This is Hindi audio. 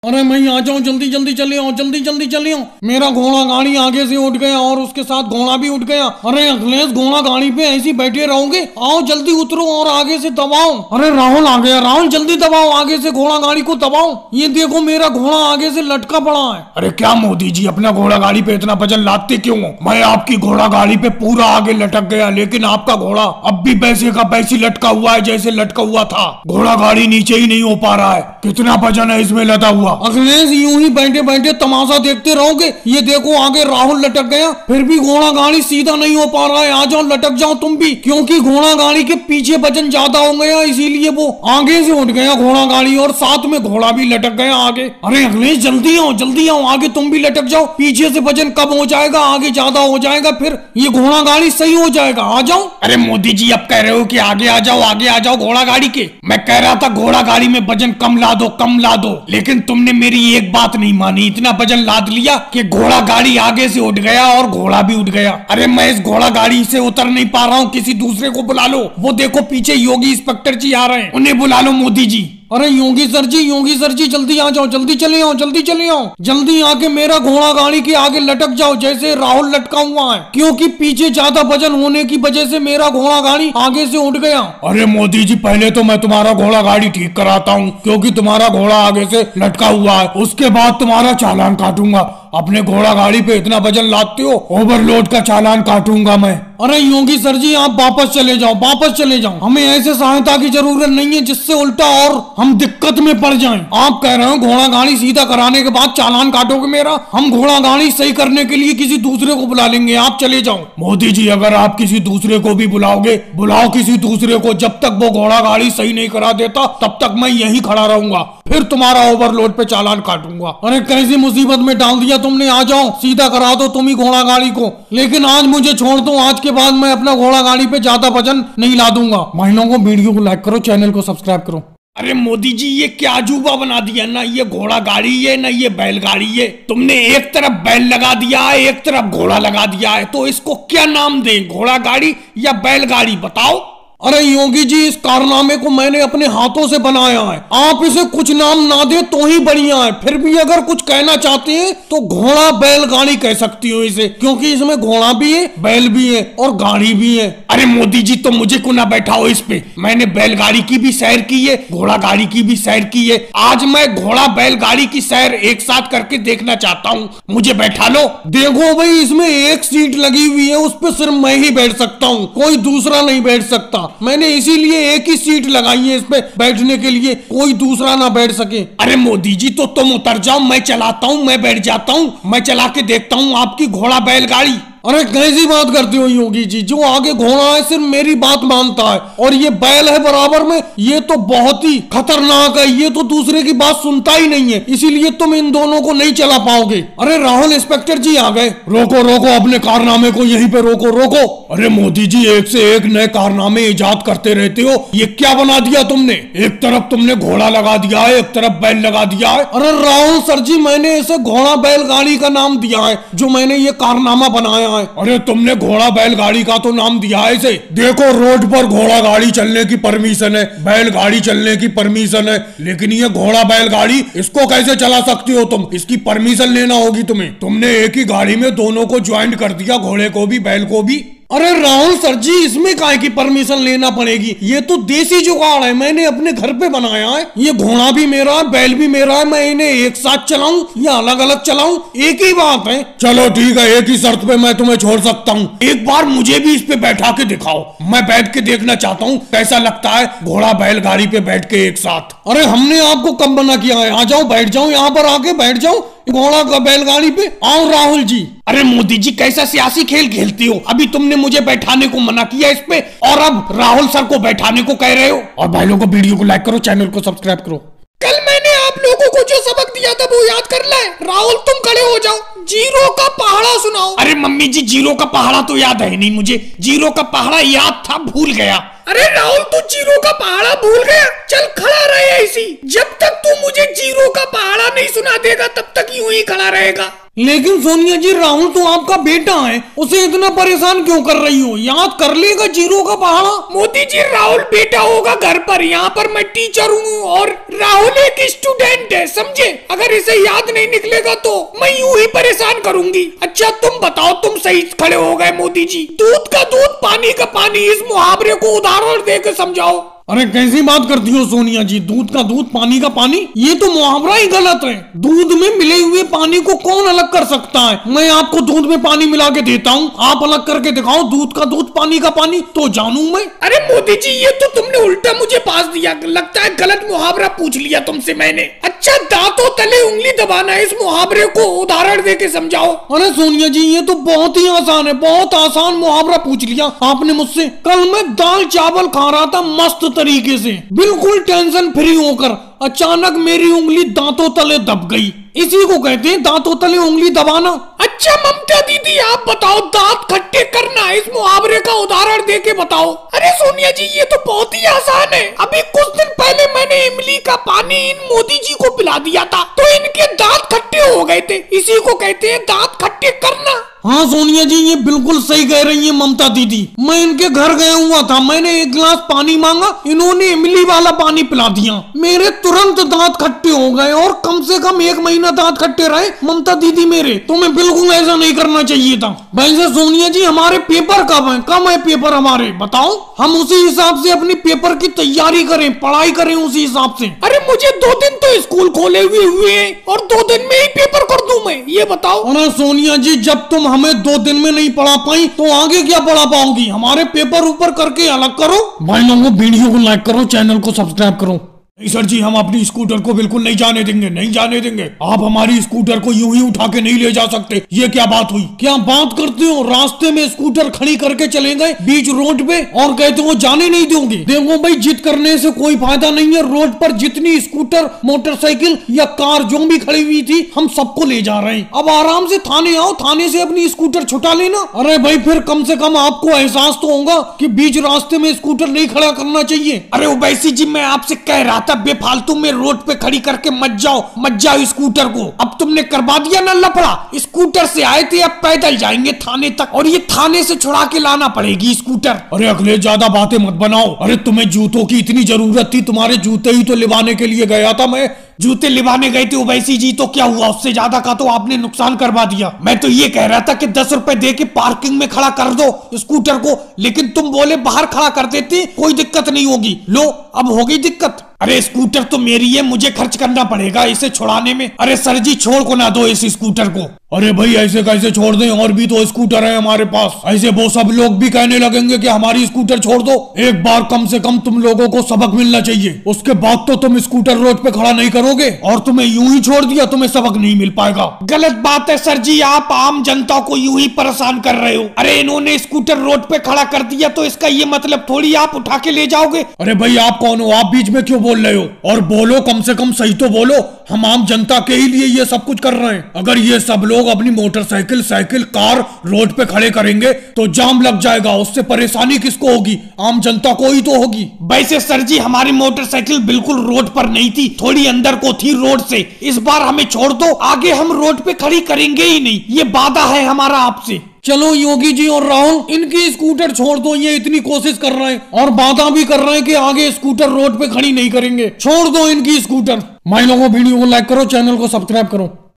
अरे मैं आ जाऊं, जल्दी जल्दी चले आओ, जल्दी जल्दी चले आओ। मेरा घोड़ा गाड़ी आगे से उठ गया और उसके साथ घोड़ा भी उठ गया। अरे अखिलेश, घोड़ा गाड़ी पे ऐसे बैठे रहोगे? आओ जल्दी उतरो और आगे से दबाओ। अरे राहुल आ गया, राहुल जल्दी दबाओ, आगे से घोड़ा गाड़ी को दबाओ। ये देखो मेरा घोड़ा आगे से लटका पड़ा है। अरे क्या मोदी जी, अपना घोड़ा गाड़ी पे इतना वजन लादते क्यों हो? मैं आपकी घोड़ा गाड़ी पे पूरा आगे लटक गया, लेकिन आपका घोड़ा अब भी वैसे का वैसी लटका हुआ है जैसे लटका हुआ था। घोड़ा गाड़ी नीचे ही नहीं हो पा रहा है। कितना वजन है इसमें लदा हुआ? अखिलेश, यूं ही बैठे बैठे तमाशा देखते रहोगे? ये देखो आगे राहुल लटक गया, फिर भी घोड़ा गाड़ी सीधा नहीं हो पा रहा है। आ जाओ, लटक जाओ तुम भी, क्योंकि घोड़ा गाड़ी के पीछे वजन ज्यादा हो गया, इसीलिए वो आगे से उठ गया घोड़ा गाड़ी और साथ में घोड़ा भी लटक गया आगे। अरे अखिलेश जल्दी आओ, जल्दी आओ, आगे तुम भी लटक जाओ। पीछे से वजन कम हो जाएगा, आगे ज्यादा हो जाएगा, फिर ये घोड़ा गाड़ी सही हो जाएगा। आ जाओ। अरे मोदी जी, अब कह रहे हो कि आगे आ जाओ, आगे आ जाओ घोड़ा गाड़ी के। मैं कह रहा था घोड़ा गाड़ी में वजन कम ला दो, कम ला दो, लेकिन तुमने मेरी एक बात नहीं मानी। इतना वजन लाद लिया कि घोड़ा गाड़ी आगे से उठ गया और घोड़ा भी उठ गया। अरे मैं इस घोड़ा गाड़ी से उतर नहीं पा रहा हूँ, किसी दूसरे को बुला लो। वो देखो पीछे योगी इंस्पेक्टर जी आ रहे हैं, उन्हें बुला लो मोदी जी। अरे योगी सर जी, योगी सर जी जल्दी आ जाओ, जल्दी चले आओ, जल्दी चले आओ, जल्दी आके मेरा घोड़ा गाड़ी के आगे लटक जाओ जैसे राहुल लटका हुआ है, क्योंकि पीछे ज्यादा वजन होने की वजह से मेरा घोड़ा गाड़ी आगे से उठ गया। अरे मोदी जी, पहले तो मैं तुम्हारा घोड़ा गाड़ी ठीक कराता हूँ, क्योंकि तुम्हारा घोड़ा आगे से लटका हुआ है। उसके बाद तुम्हारा चालान काटूंगा। अपने घोड़ा गाड़ी पे इतना वजन लादते हो, ओवरलोड का चालान काटूंगा मैं। अरे योगी सर जी, आप वापस चले जाओ, वापस चले जाओ। हमें ऐसे सहायता की जरूरत नहीं है जिससे उल्टा और हम दिक्कत में पड़ जाएं। आप कह रहे हो घोड़ा गाड़ी सीधा कराने के बाद चालान काटोगे मेरा? हम घोड़ा गाड़ी सही करने के लिए किसी दूसरे को बुला लेंगे, आप चले जाओ। मोदी जी, अगर आप किसी दूसरे को भी बुलाओगे, बुलाओ किसी दूसरे को, जब तक वो घोड़ा गाड़ी सही नहीं करा देता तब तक मैं यहीं खड़ा रहूंगा, फिर तुम्हारा ओवरलोड पे चालान काटूंगा। अरे कैसी मुसीबत में डाल दिया तुमने। आ जाओ, सीधा करा दो तुम ही घोड़ा गाड़ी को, लेकिन आज मुझे छोड़ दो। आज के बाद मैं अपना घोड़ा गाड़ी पे ज्यादा वजन नहीं ला दूंगा। महिलाओं को वीडियो को लाइक करो, चैनल को सब्सक्राइब करो। अरे मोदी जी, ये क्या अजूबा बना दिया ना, ये घोड़ा गाड़ी है ना ये बैलगाड़ी है। तुमने एक तरफ बैल लगा दिया है, एक तरफ घोड़ा लगा दिया है, तो इसको क्या नाम दें, घोड़ा गाड़ी या बैलगाड़ी, बताओ। अरे योगी जी, इस कारनामे को मैंने अपने हाथों से बनाया है। आप इसे कुछ नाम ना दे तो ही बढ़िया है। फिर भी अगर कुछ कहना चाहते हैं तो घोड़ा बैलगाड़ी कह सकती हो इसे, क्योंकि इसमें घोड़ा भी है, बैल भी है और गाड़ी भी है। अरे मोदी जी, तो मुझे को ना बैठाओ इस पे। मैंने बैलगाड़ी की भी सैर की है, घोड़ा गाड़ी की भी सैर की है। आज मैं घोड़ा बैलगाड़ी की सैर एक साथ करके देखना चाहता हूँ, मुझे बैठा लो। देखो भाई, इसमें एक सीट लगी हुई है, उस पर सिर्फ मैं ही बैठ सकता हूँ, कोई दूसरा नहीं बैठ सकता। मैंने इसीलिए एक ही सीट लगाई है इस पे बैठने के लिए, कोई दूसरा ना बैठ सके। अरे मोदी जी, तो तुम उतर जाओ, मैं चलाता हूँ, मैं बैठ जाता हूँ, मैं चला के देखता हूँ आपकी घोड़ा बैलगाड़ी। अरे कैसी बात करते हो योगी जी, जो आगे घोड़ा है सिर्फ मेरी बात मानता है और ये बैल है बराबर में, ये तो बहुत ही खतरनाक है, ये तो दूसरे की बात सुनता ही नहीं है, इसीलिए तुम इन दोनों को नहीं चला पाओगे। अरे राहुल इंस्पेक्टर जी आ गए। रोको रोको, अपने कारनामे को यहीं पे रोको रोको। अरे मोदी जी, एक से एक नए कारनामे इजाद करते रहते हो। ये क्या बना दिया तुमने? एक तरफ तुमने घोड़ा लगा दिया है, एक तरफ बैल लगा दिया है। अरे राहुल सर जी, मैंने इसे घोड़ा बैलगाड़ी का नाम दिया है, जो मैंने ये कारनामा बनाया। अरे तुमने घोड़ा बैलगाड़ी का तो नाम दिया है इसे। देखो, रोड पर घोड़ा गाड़ी चलने की परमिशन है, बैलगाड़ी चलने की परमिशन है, लेकिन ये घोड़ा बैलगाड़ी, इसको कैसे चला सकती हो तुम? इसकी परमिशन लेना होगी तुम्हें। तुमने एक ही गाड़ी में दोनों को ज्वाइंट कर दिया, घोड़े को भी बैल को भी। अरे राहुल सर जी, इसमें काहे की परमिशन लेना पड़ेगी? ये तो देसी जुगाड़ है, मैंने अपने घर पे बनाया है। ये घोड़ा भी मेरा है, बैल भी मेरा है, मैं इन्हें एक साथ चलाऊं या अलग अलग चलाऊं, एक ही बात है। चलो ठीक है, एक ही शर्त पे मैं तुम्हें छोड़ सकता हूँ। एक बार मुझे भी इस पे बैठा के दिखाओ, मैं बैठ के देखना चाहता हूँ कैसा लगता है घोड़ा बैलगाड़ी पे बैठ के एक साथ। अरे हमने आपको कब मना किया है? आ जाओ, बैठ जाओ, यहाँ पर आके बैठ जाओ घोड़ा का बैलगाड़ी पे। आओ राहुल जी। अरे मोदी जी, कैसा सियासी खेल खेलती हो? अभी तुमने मुझे बैठाने को मना किया इस पे, और अब राहुल सर को बैठाने को कह रहे हो। और भाई लोगों को वीडियो को लाइक करो, चैनल को सब्सक्राइब करो। कल मैंने आप लोगों को जो सबक दिया था वो याद कर ले। राहुल तुम खड़े हो जाओ, जीरो का पहाड़ा सुनाओ। अरे मम्मी जी, जीरो का पहाड़ा तो याद है नहीं मुझे, जीरो का पहाड़ा याद था, भूल गया। अरे राहुल, तू जीरो का पहाड़ा भूल गया? चल खड़ा रहे ऐसी, जब तक तू मुझे जीरो का पहाड़ा नहीं सुना देगा तब तक यूं ही खड़ा रहेगा। लेकिन सोनिया जी, राहुल तो आपका बेटा है, उसे इतना परेशान क्यों कर रही हो? याद कर लेगा जीरो का पहाड़ा। मोदी जी, राहुल बेटा होगा घर पर, यहाँ पर मैं टीचर हूँ और राहुल एक स्टूडेंट है, समझे? अगर इसे याद नहीं निकलेगा तो मैं यूं ही परेशान करूंगी। अच्छा तुम बताओ, तुम सही खड़े हो गए मोदी जी। दूध का दूध, पानी का पानी, इस मुहावरे को उदाहरण देकर समझाओ। अरे कैसी बात करती हो सोनिया जी? दूध का दूध, पानी का पानी, ये तो मुहावरा ही गलत है। दूध में मिले हुए पानी को कौन अलग कर सकता है? मैं आपको दूध में पानी मिला के देता हूँ, आप अलग करके दिखाओ दूध का दूध, पानी का पानी, तो जानू मैं। अरे मोदी जी, ये तो तुमने उल्टा मुझे पास दिया, लगता है गलत मुहावरा पूछ लिया तुमसे मैंने। अच्छा, दांतों तले उंगली दबाना, इस मुहावरे को उदाहरण देके समझाओ। अरे सोनिया जी, ये तो बहुत ही आसान है, बहुत आसान मुहावरा पूछ लिया आपने मुझसे। कल मैं दाल चावल खा रहा था मस्त तरीके से, बिल्कुल टेंशन फ्री होकर, अचानक मेरी उंगली दांतों तले दब गई। इसी को कहते हैं दांतों तले उंगली दबाना। अच्छा ममता दीदी, आप बताओ, दांत खट्टे करना, इस मुहावरे का उदाहरण देके बताओ। अरे सोनिया जी, ये तो बहुत ही आसान है। अभी कुछ दिन पहले मैंने इमली का पानी इन मोदी जी को पिला दिया था, तो इनके दांत खट्टे हो गए थे, इसी को कहते हैं दांत खट्टे करना। हाँ सोनिया जी, ये बिल्कुल सही कह रही है ममता दीदी। मैं इनके घर गया हुआ था, मैंने एक गिलास पानी मांगा, इन्होंने इमली वाला पानी पिला दिया, मेरे तुरंत दांत खट्टे हो गए और कम से कम 1 महीना दांत खट्टे रहे ममता दीदी मेरे। तुम्हें बिल्कुल ऐसा नहीं करना चाहिए था। वैसे सोनिया जी, हमारे पेपर कब है? कब है पेपर हमारे, बताओ, हम उसी हिसाब से अपनी पेपर की तैयारी करें, पढ़ाई करें उसी हिसाब से। अरे मुझे 2 दिन तो स्कूल खोले हुए हैं और 2 दिन में ही पेपर कर दूं मैं, ये बताओ। अरे सोनिया जी, जब तुम हमें 2 दिन में नहीं पढ़ा पाई तो आगे क्या पढ़ा पाओगी? हमारे पेपर ऊपर करके अलग करो। भाई लोगों, वीडियो को लाइक करो, चैनल को सब्सक्राइब करो। नहीं सर जी, हम अपनी स्कूटर को बिल्कुल नहीं जाने देंगे, नहीं जाने देंगे। आप हमारी स्कूटर को यूं ही उठा के नहीं ले जा सकते। ये क्या बात हुई? क्या बात करते हो? रास्ते में स्कूटर खड़ी करके चले गए बीच रोड पे और कहते हो जाने नहीं दोगे। देखो भाई, जिद करने से कोई फायदा नहीं है। रोड पर जितनी स्कूटर, मोटरसाइकिल या कार जो भी खड़ी हुई थी, हम सबको ले जा रहे हैं। अब आराम से थाने आओ, थाने से अपनी स्कूटर छुटा लेना। अरे भाई, फिर कम से कम आपको एहसास तो होगा कि बीच रास्ते में स्कूटर नहीं खड़ा करना चाहिए। अरे ओवैसी जी, मैं आपसे कह रहा था बेफालतू में रोड पे खड़ी करके मत जाओ स्कूटर को। अब तुमने करवा दिया ना लफड़ा। स्कूटर से आए थे, अब पैदल जाएंगे थाने तक, और ये थाने से छुड़ा के लाना पड़ेगी स्कूटर। अरे अखिलेश, ज्यादा बातें मत बनाओ। अरे तुम्हें जूतों की इतनी जरूरत थी, तुम्हारे जूते ही तो लिवाने के लिए गया था मैं। जूते लिवाने गए थे ओवैसी जी, तो क्या हुआ? उससे ज्यादा का तो आपने नुकसान करवा दिया। मैं तो ये कह रहा था कि 10 रुपए दे के पार्किंग में खड़ा कर दो स्कूटर को, लेकिन तुम बोले बाहर खड़ा कर देते, कोई दिक्कत नहीं होगी। लो, अब हो गई दिक्कत। अरे स्कूटर तो मेरी है, मुझे खर्च करना पड़ेगा इसे छुड़ाने में। अरे सर जी, छोड़ को ना दो इस स्कूटर को। अरे भाई, ऐसे कैसे छोड़ दें? और भी तो स्कूटर है हमारे पास। ऐसे वो सब लोग भी कहने लगेंगे कि हमारी स्कूटर छोड़ दो। एक बार कम से कम तुम लोगों को सबक मिलना चाहिए, उसके बाद तो तुम स्कूटर रोड पे खड़ा नहीं करोगे। और तुम्हें यूं ही छोड़ दिया, तुम्हें सबक नहीं मिल पाएगा। गलत बात है सर जी, आप आम जनता को यूं ही परेशान कर रहे हो। अरे इन्होंने स्कूटर रोड पे खड़ा कर दिया तो इसका ये मतलब थोड़ी आप उठा के ले जाओगे। अरे भाई, आप कौन हो? आप बीच में क्यों बोल रहे हो? और बोलो, कम से कम सही तो बोलो। हम आम जनता के ही लिए ये सब कुछ कर रहे हैं। अगर ये सब लोग अपनी मोटरसाइकिल, साइकिल, कार रोड पे खड़े करेंगे तो जाम लग जाएगा। उससे परेशानी किसको होगी? आम जनता को ही तो होगी। वैसे सर जी, हमारी मोटरसाइकिल बिल्कुल रोड पर नहीं थी, थोड़ी अंदर को थी रोड से। इस बार हमें छोड़ दो, आगे हम रोड पे खड़ी करेंगे ही नहीं, ये वादा है हमारा आपसे। चलो योगी जी और राहुल, इनकी स्कूटर छोड़ दो। ये इतनी कोशिश कर रहे हैं और वादा भी कर रहे हैं कि आगे स्कूटर रोड पे खड़ी नहीं करेंगे। छोड़ दो इनकी स्कूटर। भाई लोगों, वीडियो को लाइक करो, चैनल को सब्सक्राइब करो।